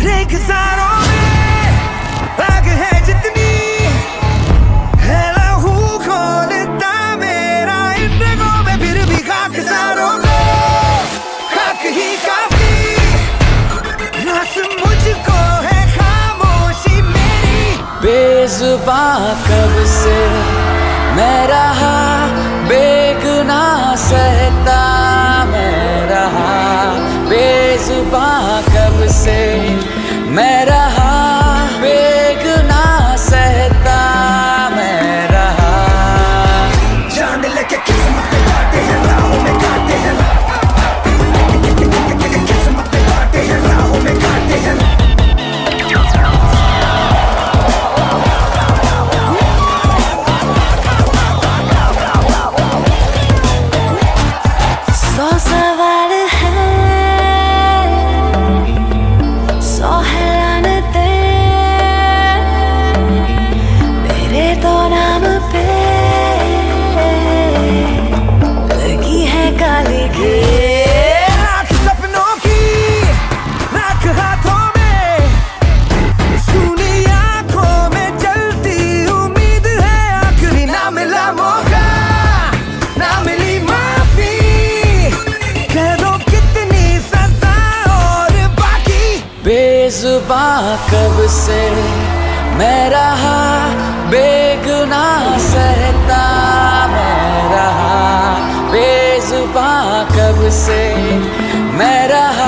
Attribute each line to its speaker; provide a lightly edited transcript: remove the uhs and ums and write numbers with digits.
Speaker 1: रेगिस्तानों में आग है जितनी है लहू खोलता मेरा इन रगों में, फिर भी खाकसारों को खाक ही काफी। रास मुझको है खामोशी मेरी,
Speaker 2: बेजुबां कब से मैं रहा, बेगुनाह सहता मैं रहा। बेजुबां कब से मैं रहा, बेगुनाह सहता मैं रहा।
Speaker 1: जान लेके किस्मत पे बाटे हैं, राहों में काटे हैं, किस्मत पे बाटे हैं, राहों में काटे हैं।
Speaker 3: सौ सवाल है, सौ है लानतें मेरे तो नाम पे लगी है काली की।
Speaker 1: राख सपनों की राख हाथों में, सुनी आंखों में जलती उम्मीद है, आखिरी ना मिला मौका, ना मिली माफी, कह दो कितनी सजा और बाकी।
Speaker 2: बेजुबां कब से मैं रहा, बेगुनाह सहता मैं रहा। बेजुबां कब से मैं रहा,